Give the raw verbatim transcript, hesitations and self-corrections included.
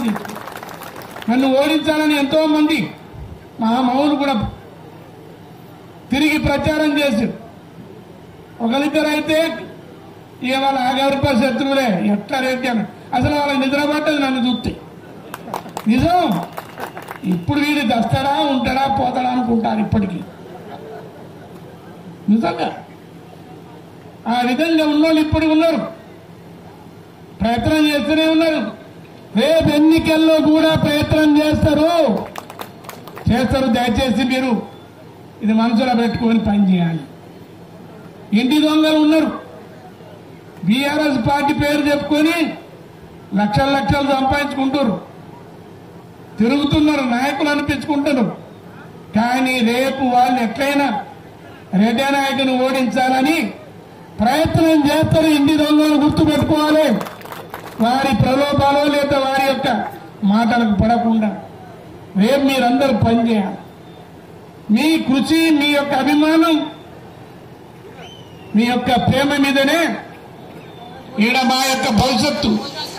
మంది నన్ను ఓడించాలని ఎంతో మంది మా మౌలు కూడా తిరిగి ప్రచారం చేశారు. ఒకరిద్దరైతే ఇక వాళ్ళ ఆగర్భ శత్రువులే ఎట్లా రేటాను అసలు వాళ్ళకి నిద్రపట్టదు నన్ను చూస్తే. నిజం, ఇప్పుడు వీడు దస్తాడా ఉంటాడా పోతాడా అనుకుంటారు ఇప్పటికీ. నిజంగా ఆ విధంగా ఉన్నోళ్ళు ఇప్పుడు ఉన్నారు, ప్రయత్నం చేస్తూనే ఉన్నారు. రేపు ఎన్నికల్లో కూడా ప్రయత్నం చేస్తారు చేస్తారు దయచేసి మీరు ఇది మనసులో పెట్టుకొని పనిచేయాలి. ఇంటి దొంగలు ఉన్నారు, బీఆర్ఎస్ పార్టీ పేరు చెప్పుకొని లక్షల లక్షలు సంపాదించుకుంటారు, తిరుగుతున్నారు, నాయకులు అనిపించుకుంటారు. కానీ రేపు వాళ్ళు ఎట్లయినా రెడ్డి నాయకుని ఓడించాలని ప్రయత్నం చేస్తారు. ఇంటి దొంగలు గుర్తుపెట్టుకోవాలి, వారి ప్రలోభాలు లేదా వారి యొక్క మాటలకు పడకుండా రేపు మీరందరూ పనిచేయాలి. మీ కృషి, మీ యొక్క అభిమానం, మీ యొక్క ప్రేమ మీదనే ఈడ మా యొక్క భవిష్యత్తు